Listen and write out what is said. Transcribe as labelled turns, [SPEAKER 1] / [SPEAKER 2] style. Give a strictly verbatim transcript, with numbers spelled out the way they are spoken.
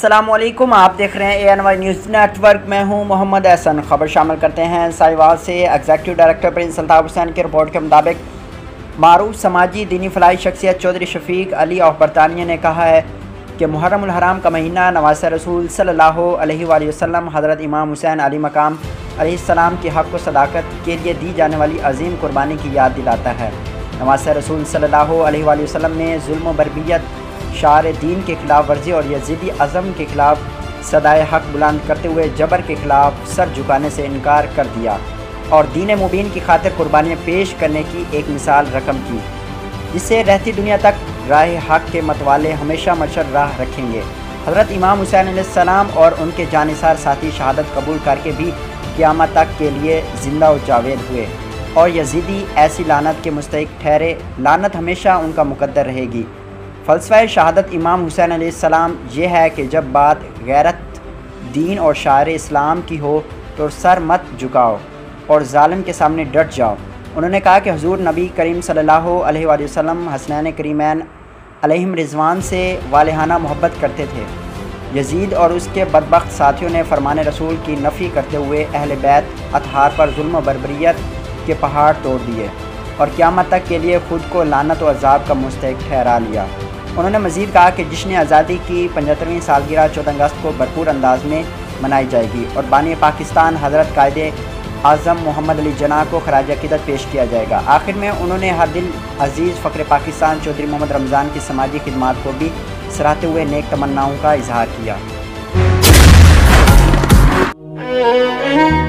[SPEAKER 1] अस्सलामुअलैकुम, आप देख रहे हैं A N Y news network. मैं हूं मोहम्मद एहसन। खबर शामिल करते हैं साहिवाल से। Executive director prince Altaf Hussain की रिपोर्ट के मुताबिक मारूफ समाजी दीनी फलाई शख्सियत चौधरी शफीक अली ऑफ बरतानिया ने कहा है कि मुहर्रम उल हराम का महीना नवासे रसूल सल्लल्लाहु अलैहि वसल्लम हज़रत इमाम हुसैन अली मकाम अलैहिस्सलाम की हक़ व सदाकत के लिए दी जाने वाली अजीम कुर्बानी की याद दिलाता है। नवासे रसूल सल्लल्लाहु अलैहि वसल्लम ने जुल्म बरबियत, शार दीन के ख़िलाफ़ वर्जी और यजीदी अज़म के ख़िलाफ़ सदाए हक़ बुलंद करते हुए जबर के ख़िलाफ़ सर झुकाने से इनकार कर दिया और दीन मुबीन की खातिर कुर्बानियाँ पेश करने की एक मिसाल रकम की, जिससे रहती दुनिया तक राह हक़ के मतवाले हमेशा मशर राह रखेंगे। हज़रत इमाम हुसैन अलैहिस्सलाम और उनके जानिसार साथी शहादत कबूल करके भी क़यामत तक के लिए ज़िंदा व जावेद हुए और यजीदी ऐसी लानत के मुस्तहिक़ ठहरे। लानत हमेशा उनका मुक़द्दर रहेगी। फ़लसफ़ा शहादत इमाम हुसैन अलैहिस्सलाम ये है कि जब बात गैरत, दीन और शायर इस्लाम की हो तो सर मत झुकाओ और ज़ालिम के सामने डट जाओ। उन्होंने कहा कि हुज़ूर नबी करीम सल्लल्लाहु अलैहि वसल्लम हसनैन करीमैन अलैहिम रिज़वान से वालिहाना मोहब्बत करते थे। यजीद और उसके बदबख्त साथियों ने फरमान रसूल की नफ़ी करते हुए अहले बैत अतहार पर जुल्म बरबरियत के पहाड़ तोड़ दिए और क़यामत तक के लिए ख़ुद को लानत व अज़ाब का मुस्तहिक़ ठहरा लिया। उन्होंने मज़ीद कहा कि जश्न आज़ादी की पचहत्तरवीं सालगिरह चौदह अगस्त को भरपूर अंदाज में मनाई जाएगी और बानी पाकिस्तान हज़रत कायदे आज़म मोहम्मद अली जना को खराज अक़ीदत पेश किया जाएगा। आखिर में उन्होंने हर दिल अज़ीज़ फ़ख्र पाकिस्तान चौधरी मोहम्मद रमज़ान की समाजी खिदमात को भी सराहते हुए नेक तमन्नाओं का इजहार किया।